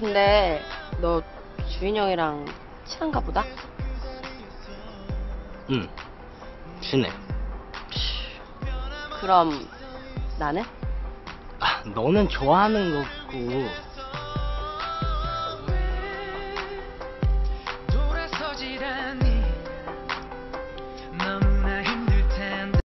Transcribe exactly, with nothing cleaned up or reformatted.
근데 너 주인 형이랑 친한가 보다? 응, 친해. 그럼 나는? 아, 너는 좋아하는 거고